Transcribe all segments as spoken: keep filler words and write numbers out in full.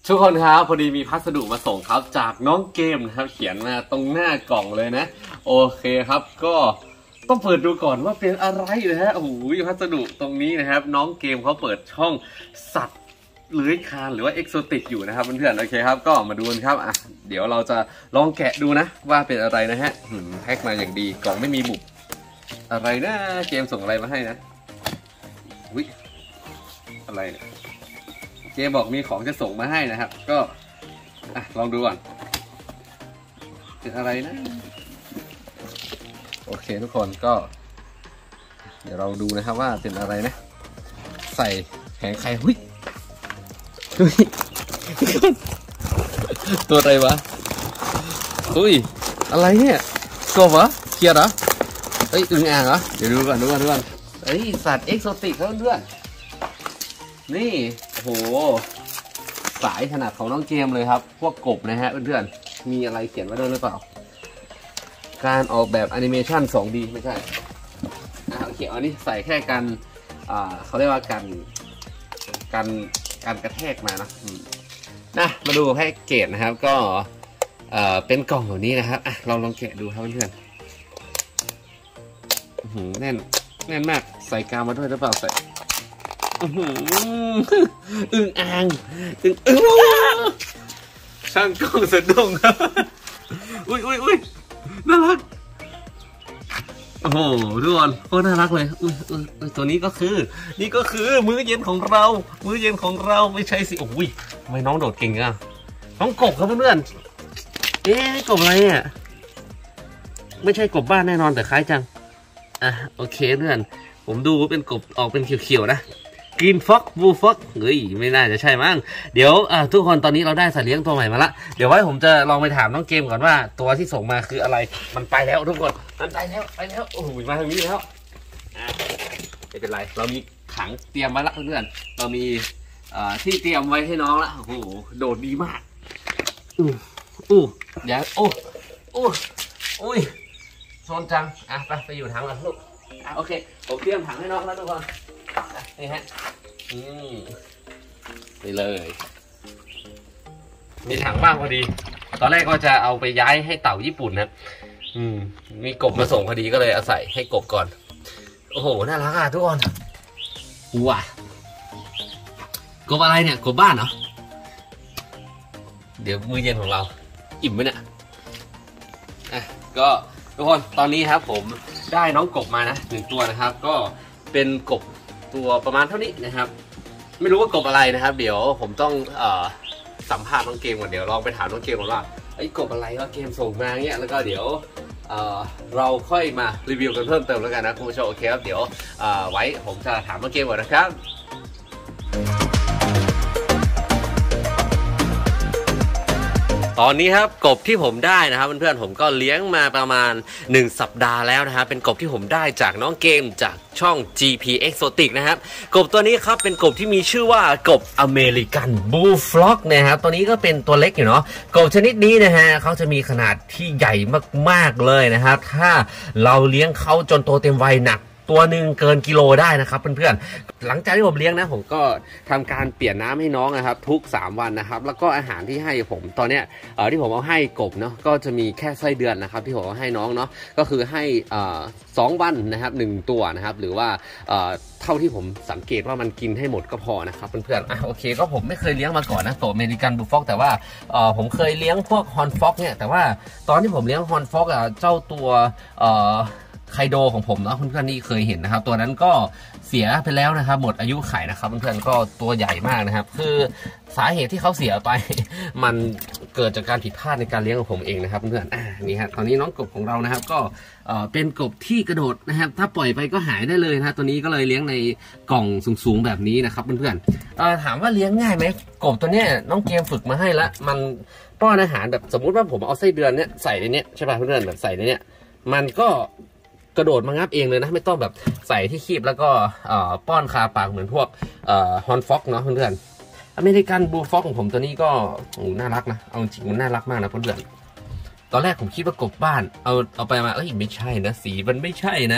ทุกคนครับพอดีมีพัสดุมาส่งครับจากน้องเกมนะครับเขียนมาตรงหน้ากล่องเลยนะโอเคครับก็ต้องเปิดดูก่อนว่าเป็นอะไรนะฮะโอ้โหพัสดุตรงนี้นะครับน้องเกมเขาเปิดช่องสัตว์เลื้อยคลานหรือว่าเอ็กโซติกอยู่นะครับเพื่อนๆโอเคครับก็มาดูกันครับอ่ะเดี๋ยวเราจะลองแกะดูนะว่าเป็นอะไรนะฮะแพ็คมาอย่างดีกล่องไม่มีบุบอะไรนะเกมส่งอะไรมาให้นะวิอะไรเนี่ยเกมบอกมีของจะส่งมาให้นะครับก็อ่ะลองดูก่อนเป็นอะไรนะโอเคทุกคนก็เดี๋ยวเราดูนะครับว่าเป็นอะไรนะใส่แผงไข่หุ้ยตัวอะไรวะอุ้ยอะไรเนี่ยกบเหรอเขียดเหรอเอ้ยอึ่งอ่างเหรอเดี๋ยวดูก่อนดูก่อนดูก่อนเอ้ยสัตว์เอ็กโซติกเพื่อนๆนี่โอ้โหสายขนาดของน้องเกมเลยครับพวกกบนะฮะเพื่อนๆมีอะไรเขียนไว้ด้วยหรือเปล่าการออกแบบแอนิเมชัน สองดี ไม่ใช่อ่ะโอเคอันนี้ใส่แค่กันอ่าเขาเรียกว่ากันกันการกระแทกมานะนะมาดูแพ็กเกจนะครับก็เอ่อเป็นกล่องแบบนี้นะครับอ่ะเราลองแกะดูครับเพื่อนๆแน่นแน่นมากใส่กาวมาด้วยหรือเปล่าใส่อึ่งอ่างอึ่งอึ่งช่างกล้องสะดุ้งครับอุ้ยอุ้ยอุ้ยน่ารักโอ้โหทุกคนโคตรน่ารักเลยอุ้ยอุ้ยตัวนี้ก็คือนี่ก็คือมื้อเย็นของเรามื้อเย็นของเราไม่ใช่สิโอ้ยทำไมน้องโดดเก่งอ่ะน้องกบครับเพื่อนๆเอ๊ะกบอะไรเนี่ยไม่ใช่กบบ้านแน่นอนแต่คล้ายจังอ่ะโอเคเพื่อนผมดูเป็นกบออกเป็นเขียวๆนะกรีนฟ็อกบูฟ็อกเฮ้ยไม่น่าจะใช่มั้งเดี๋ยวทุกคนตอนนี้เราได้สัตว์เลี้ยงตัวใหม่มาละเดี๋ยวไว้ผมจะลองไปถามน้องเกมก่อนว่าตัวที่ส่งมาคืออะไรมันไปแล้วทุกคนมันไปแล้วไปแล้วโอ้โหมาทางนี้แล้วไม่เป็นไรเรามีถังเตรียมไว้ละเพื่อนเรามีที่เตรียมไว้ให้น้องละโอ้โหโดดดีมากอู้อู้เดี๋ยวโอ้โอ้อุ้ยโซนจังอ่ะไปไปอยู่ถังกันลูกอ่ะโอเคผมเตรียมถังให้น้องแล้วทุกคนนี่ฮะอืมนี่เลยมีถังว่างพอดีตอนแรกก็จะเอาไปย้ายให้เต่าญี่ปุ่นนะอืมมีกบมาส่งพอดีก็เลยเอาใส่ให้กบก่อนโอ้โหน่ารักอ่ะทุกคนว้ากบอะไรเนี่ยกบบ้านเหรอเดี๋ยวมื้อเย็นของเราอิ่มไหมเนี่ยอ่ะก็ทุกคนตอนนี้ครับผมได้น้องกบมานะหนึ่งตัวนะครับก็เป็นกบตัวประมาณเท่านี้นะครับไม่รู้ว่ากบอะไรนะครับเดี๋ยวผมต้องเอ่อสัมภาษณ์น้องเกมก่อนเดี๋ยวลองไปถามน้องเกมก่อนว่าไอ้กบอะไรว่าเกมส่งมาเงี้ยแล้วก็เดี๋ยวเอ่อเราค่อยมารีวิวกันเพิ่มเติมแล้วกันนะคุณผู้ชมโอเคครับเดี๋ยวเอ่อไว้ผมจะถามน้องเกมก่อนนะครับตอนนี้ครับกบที่ผมได้นะครับเพื่อนๆผมก็เลี้ยงมาประมาณหนึ่งสัปดาห์แล้วนะครับเป็นกบที่ผมได้จากน้องเกมจากช่อง จี พี Exotic นะครับกบตัวนี้ครับเป็นกบที่มีชื่อว่ากบอเมริกันบูลฟล็อกนะครับตัวนี้ก็เป็นตัวเล็กอยู่เนาะกบชนิดนี้นะฮะเขาจะมีขนาดที่ใหญ่มากๆเลยนะครับถ้าเราเลี้ยงเขาจนโตเต็มวัยหนักตัวหนึ่งเกินกิโลได้นะครับเพื่อนๆหลังจากที่ผมเลี้ยงนะผมก็ทำการเปลี่ยนน้ำให้น้องนะครับทุกสามวันนะครับแล้วก็อาหารที่ให้ผมตอนเนี้ยเอ่อที่ผมเอาให้กบเนาะก็จะมีแค่ไส้เดือนนะครับที่ผมเอาให้น้องเนาะก็คือให้เอ่อสองวันนะครับหนึ่งตัวนะครับหรือว่าเอ่อเท่าที่ผมสังเกตว่ามันกินให้หมดก็พอนะครับเพื่อนๆอ่ะโอเคก็ผมไม่เคยเลี้ยงมาก่อนนะตัวอเมริกันบูลฟ็อกแต่ว่าเอ่อผมเคยเลี้ยงพวกฮอนฟ็อกเนี่ยแต่ว่าตอนที่ผมเลี้ยงฮอนฟ็อกอ่ะเจ้าตัวเอ่อไคโดของผมเนาะเพื่อนๆนี่เคยเห็นนะครับตัวนั้นก็เสียไปแล้วนะครับหมดอายุไขนะครับเพื่อนๆก็ตัวใหญ่มากนะครับคือสาเหตุที่เขาเสียไปมันเกิดจากการผิดพลาดในการเลี้ยงของผมเองนะครับเพื่อนๆอ่านี่ครับตอนนี้น้องกบของเรานะครับก็เอ่อเป็นกบที่กระโดดนะครับถ้าปล่อยไปก็หายได้เลยนะตัวนี้ก็เลยเลี้ยงในกล่องสูงๆแบบนี้นะครับเพื่อนๆเอ่อถามว่าเลี้ยงง่ายไหมกบตัวเนี้ยน้องเกมฝึกมาให้ละมันป้อนอาหารแบบสมมุติว่าผมเอาไส้เดือนเนี้ยใส่ในเนี้ยใช่ป่ะเพื่อนๆแบบใส่ในเนี้ยมันก็กระโดดมางับเองเลยนะไม่ต้องแบบใส่ที่คีบแล้วก็ป้อนคาปากเหมือนพวกฮอนฟ็อกเนาะเพื่อนๆอเมริกันบูลฟ็อกของผมตัวนี้ก็น่ารักนะเอาจริงมันน่ารักมากนะเพื่อนๆตอนแรกผมคิดว่ากบบ้านเอาเอาไปมาเอ้ยไม่ใช่นะสีมันไม่ใช่นะ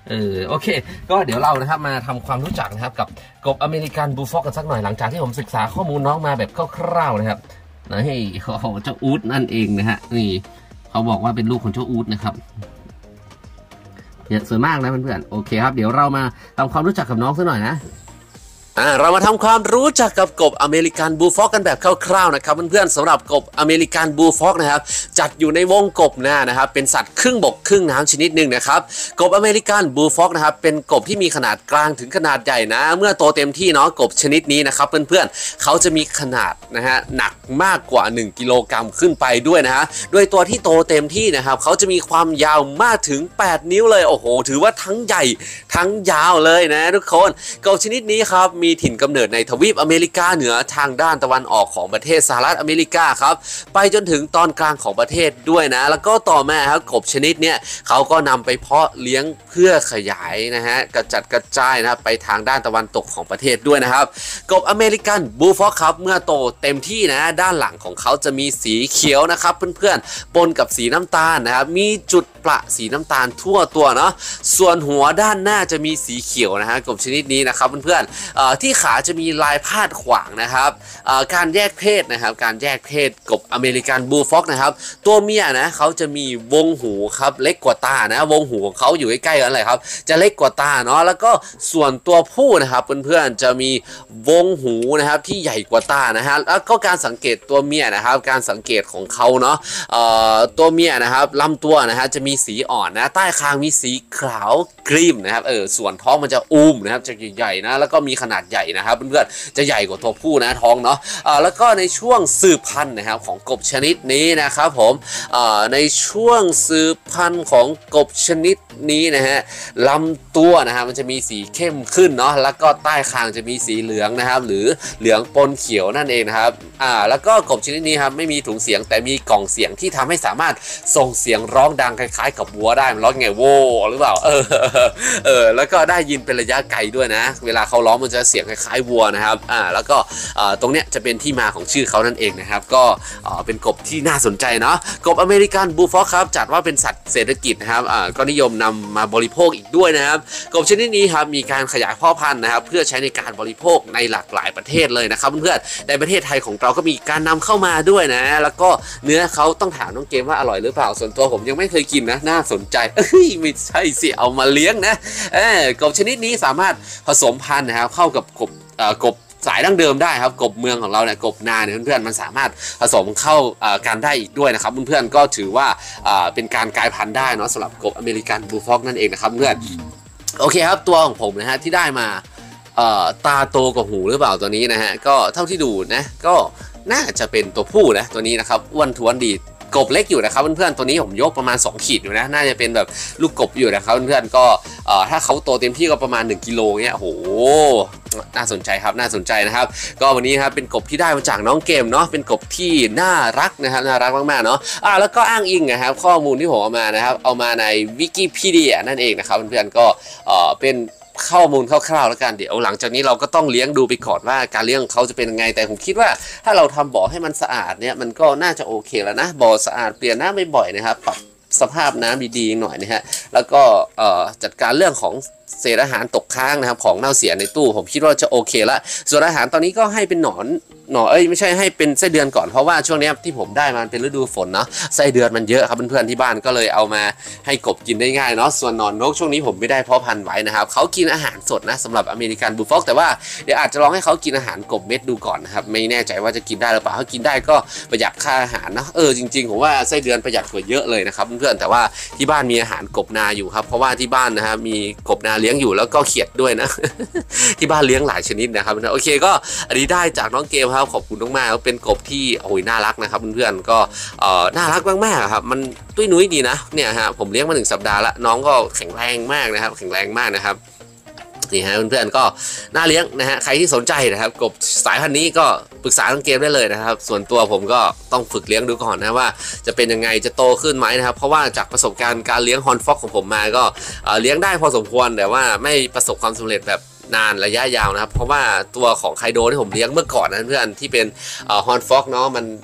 เออโอเคก็เดี๋ยวเรานะครับมาทำความรู้จักนะครับกับกบอเมริกันบูลฟ็อกกันสักหน่อยหลังจากที่ผมศึกษาข้อมูลน้องมาแบบคร่าวๆนะครับนี่เขาเจ้าอู๊ดนั่นเองนะฮะนี่เขาบอกว่าเป็นลูกของเจ้าอู๊ดนะครับเยอะสวยมากนะเพื่อนๆโอเคครับเดี๋ยวเรามาทำความรู้จักกับน้องสักหน่อยนะอ่าเรามาทำความรู้จักกับกบอเมริกันบูลฟ็อกกันแบบคร่าวๆนะครับเพื่อนๆสำหรับกบอเมริกันบูลฟ็อกนะครับจัดอยู่ในวงกบหน้านะครับเป็นสัตว์ครึ่งบกครึ่งน้ำชนิดหนึ่งนะครับกบอเมริกันบูลฟ็อกนะครับเป็นกบที่มีขนาดกลางถึงขนาดใหญ่นะเมื่อโตเต็มที่เนาะกบชนิดนี้นะครับเพื่อนๆเขาจะมีขนาดนะฮะหนักมากกว่าหนึ่งกิโลกรัมขึ้นไปด้วยนะฮะด้วยตัวที่โตเต็มที่นะครับเขาจะมีความยาวมากถึงแปดนิ้วเลยโอ้โหถือว่าทั้งใหญ่ทั้งยาวเลยนะทุกคนกบชนิดนี้ครับมีถิ่นกำเนิดในทวีปอเมริกาเหนือทางด้านตะวันออกของประเทศสหรัฐอเมริกาครับไปจนถึงตอนกลางของประเทศด้วยนะแล้วก็ต่อมาครับกบชนิดเนี้ยเขาก็นำไปเพาะเลี้ยงเพื่อขยายนะฮะกระจัดกระจายนะครับไปทางด้านตะวันตกของประเทศด้วยนะครับกบอเมริกันบูลฟ็อกครับเมื่อโตเต็มที่นะด้านหลังของเขาจะมีสีเขียวนะครับเพื่อนๆปนกับสีน้ำตาลนะครับมีจุดประสีน้ำตาลทั่วตัวเนาะส่วนหัวด้านหน้าจะมีสีเขียวนะฮะกบชนิดนี้นะครับเพื่อนๆที่ขาจะมีลายพาดขวางนะครับการแยกเพศนะครับการแยกเพศกบอเมริกันบูลฟ็อกนะครับตัวเมียนะเขาจะมีวงหูครับเล็กกว่าตานะวงหูของเขาอยู่ใกล้ๆกันเลยครับจะเล็กกว่าตาเนาะแล้วก็ส่วนตัวผู้นะครับเพื่อนๆจะมีวงหูนะครับที่ใหญ่กว่าตานะฮะแล้วก็การสังเกตตัวเมียนะครับการสังเกตของเขาเนาะตัวเมียนะครับลำตัวนะฮะจะมีสีอ่อนนะใต้คางมีสีขาวครีมนะครับเออส่วนท้องมันจะอุ้มนะครับจะใหญ่ๆนะแล้วก็มีขนาดใหญ่นะครับเพื่อนๆจะใหญ่กว่าตัวผู้นะท้องเนาะอ่าแล้วก็ในช่วงสืบพันธุ์นะครับของกบชนิดนี้นะครับผมอ่าในช่วงสืบพันธุ์ของกบชนิดนี้นะฮะลำตัวนะฮะมันจะมีสีเข้มขึ้นเนาะแล้วก็ใต้คางจะมีสีเหลืองนะครับหรือเหลืองปนเขียวนั่นเองนะครับอ่าแล้วก็กบชนิดนี้ครับไม่มีถุงเสียงแต่มีกล่องเสียงที่ทำให้สามารถส่งเสียงร้องดังคล้ายๆกับวัวได้มันร้องไงโว้หรือเปล่าเออเออแล้วก็ได้ยินเป็นระยะไกลด้วยนะเวลาเขาร้องมันจะเสียงคล้ายๆวัวนะครับอ่าแล้วก็ตรงเนี้ยจะเป็นที่มาของชื่อเขานั่นเองนะครับก็เป็นกบที่น่าสนใจเนาะกบอเมริกันบูลฟ็อกครับจัดว่าเป็นสัตว์เศรษฐกิจนะครับอ่าก็นิยมนำมาบริโภคอีกด้วยนะครับกบชนิดนี้ครับมีการขยายพ่อพันธุ์นะครับเพื่อใช้ในการบริโภคในหลากหลายประเทศเลยนะครับเพื่อนๆในประเทศไทยของเราก็มีการนำเข้ามาด้วยนะแล้วก็เนื้อเขาต้องถามน้องเกมว่าอร่อยหรือเปล่าส่วนตัวผมยังไม่เคยกินนะน่าสนใจเอ้ยไม่ใช่สิเอามาเลี้ยงนะเออกบชนิดนี้สามารถผสมพันธุ์นะครับเข้ากับกบเอ่อกบสายดั้งเดิมได้ครับกบเมืองของเราเนี่ยกบนาเนี่ยเพื่อนๆมันสามารถผสมเข้ากันได้อีกด้วยนะครับเพื่อนๆก็ถือว่าเป็นการกลายพันธุ์ได้เนาะสำหรับกบอเมริกันบูลฟ็อกนั่นเองนะครับเพื่อนโอเคครับตัวของผมนะฮะที่ได้มาตาโตกว่าหูหรือเปล่าตัวนี้นะฮะก็เท่าที่ดูนะก็น่าจะเป็นตัวผู้นะตัวนี้นะครับอ้วนท้วนดีกบเล็กอยู่นะครับเพื่อนๆตัวนี้ผมยกประมาณสองขีดอยู่นะน่าจะเป็นแบบลูกกบอยู่นะครับเพื่อนๆก็ถ้าเขาโตเต็มที่ก็ประมาณหนึ่งกิโลเงี้ยโหน่าสนใจครับน่าสนใจนะครับก็วันนี้ครับเป็นกบที่ได้มาจากน้องเกมเนาะเป็นกบที่น่ารักนะครับน่ารักมากๆเนาะอ่าแล้วก็อ้างอิงนะครับข้อมูลที่ผมเอามานะครับเอามาในวิกิพีเดียนั่นเองนะครับเพื่อนๆก็เป็นข้อมูลคร่าวๆแล้วกันเดี๋ยวหลังจากนี้เราก็ต้องเลี้ยงดูไปก่อนว่าการเลี้ยงของเขาจะเป็นยังไงแต่ผมคิดว่าถ้าเราทำบ่อให้มันสะอาดเนี่ยมันก็น่าจะโอเคแล้วนะบ่อสะอาดเปลี่ยนน้ำบ่อยๆนะครับปรับสภาพน้ำดีๆหน่อยนะฮะแล้วก็จัดการเรื่องของเศษอาหารตกค้างนะครับของเน่าเสียในตู้ผมคิดว่าจะโอเคละส่วนอาหารตอนนี้ก็ให้เป็นหนอนหนอนเอ้ยไม่ใช่ให้เป็นไส้เดือนก่อนเพราะว่าช่วงนี้ที่ผมได้มันเป็นฤดูฝนเนาะไส้เดือนมันเยอะครับเพื่อนๆที่บ้านก็เลยเอามาให้กบกินได้ง่ายเนาะส่วนหนอนนกช่วงนี้ผมไม่ได้เพาะพันธุ์ไว้นะครับเขากินอาหารสดนะสำหรับอเมริกันบูลฟ็อกแต่ว่าเดี๋ยวอาจจะลองให้เขากินอาหารกบเม็ดดูก่อนนะครับไม่แน่ใจว่าจะกินได้หรือเปล่าถ้ากินได้ก็ประหยัดค่าอาหารนะเออจริงๆผมว่าไส้เดือนประหยัดกว่าเยอะเลยนะครับเพื่อนๆแต่ว่าที่บ้านมีอาหารกบนาอยู่ครับเพราะว่าที่บ้านนะครับมีกบนาเลี้ยงอยู่แล้วก็เขียดด้วยนะ ที่บ้านเลี้ยงหลายชนิดนะครับโอเคก็อันนี้ได้จากน้องเกมครับขอบคุณมากๆเป็นกบที่โอ้ยน่ารักนะครับเพื่อนๆก็เอ่อน่ารักมากๆครับมันตุ้ยนุ้ยดีนะเนี่ยฮะผมเลี้ยงมาหนึ่งสัปดาห์ละน้องก็แข็งแรงมากนะครับแข็งแรงมากนะครับนี่ฮะเพื่อนๆก็น่าเลี้ยงนะฮะใครที่สนใจนะครับกบสายพันธุ์นี้ก็ปรึกษาน้องเกมได้เลยนะครับส่วนตัวผมก็ต้องฝึกเลี้ยงดูก่อนนะว่าจะเป็นยังไงจะโตขึ้นไหมนะครับเพราะว่าจากประสบการณ์การเลี้ยงฮอนฟ็อกของผมมาก็เลี้ยงได้พอสมควรแต่ว่าไม่ประสบความสำเร็จแบบนานระยะยาวนะครับเพราะว่าตัวของไคโดที่ผมเลี้ยงเมื่อก่อนนะเพื่อนที่เป็นฮอนฟ็อกเนาะมัน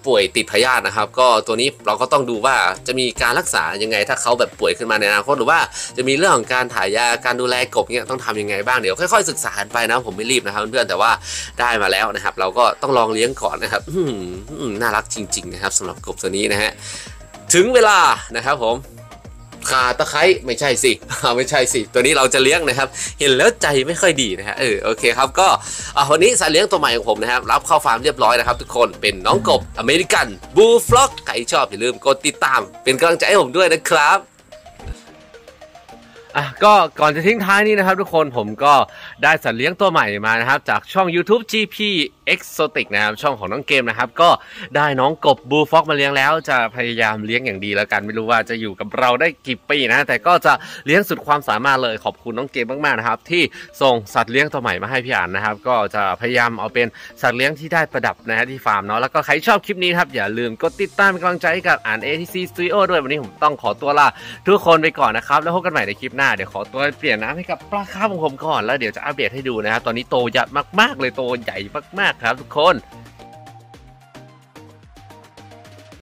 ป่วยติดพยาธินะครับก็ตัวนี้เราก็ต้องดูว่าจะมีการรักษายังไงถ้าเขาแบบป่วยขึ้นมาในอนาคตหรือว่าจะมีเรื่องของการถ่ายยาการดูแลกบเนี่ยต้องทำยังไงบ้างเดี๋ยวค่อยๆศึกษาไปนะผมไม่รีบนะครับเพื่อนๆแต่ว่าได้มาแล้วนะครับเราก็ต้องลองเลี้ยงก่อนนะครับน่ารักจริงๆนะครับสำหรับกบตัวนี้นะฮะถึงเวลานะครับผมข่าตะไคร้ไม่ใช่สิไม่ใช่สิตัวนี้เราจะเลี้ยงนะครับเห็นแล้วใจไม่ค่อยดีนะฮะเออโอเคครับก็วันนี้สัตว์เลี้ยงตัวใหม่ของผมนะครับรับเข้าฟาร์มเรียบร้อยนะครับทุกคนเป็นน้องกบอเมริกันบูลฟล็อกใครชอบอย่าลืมกดติดตามเป็นกำลังใจให้ผมด้วยนะครับอ่ะก็ก่อนจะทิ้งท้ายนี้นะครับทุกคนผมก็ได้สัตว์เลี้ยงตัวใหม่มานะครับจากช่อง YouTube จี พี Exotic นะครับช่องของน้องเกมนะครับก็ได้น้องกบบูลฟ็อกมาเลี้ยงแล้วจะพยายามเลี้ยงอย่างดีแล้วกันไม่รู้ว่าจะอยู่กับเราได้กี่ปีนะแต่ก็จะเลี้ยงสุดความสามารถเลยขอบคุณน้องเกมมากๆนะครับที่ส่งสัตว์เลี้ยงตัวใหม่มาให้พี่อ่านนะครับก็จะพยายามเอาเป็นสัตว์เลี้ยงที่ได้ประดับนะฮะที่ฟาร์มเนาะแล้วก็ใครชอบคลิปนี้ครับอย่าลืมกดติดตามเป็นกำลังใจให้กับอ่าน เอ ที ซี Studio ด้วยวันนี้ผมต้องขอตัวลาทุกคนไปก่อนนะครับแล้วพบกันใหม่ในคลิปหน้าเดี๋ยวขอตัวเปลี่ยนน้ำให้กับปลาคาร์ฟของผมก่อนแล้วเดี๋ยวจะอัปเดตให้ดูนะครับตอนนี้โตใหญ่มากๆเลยโตใหญ่มากๆครับทุกคน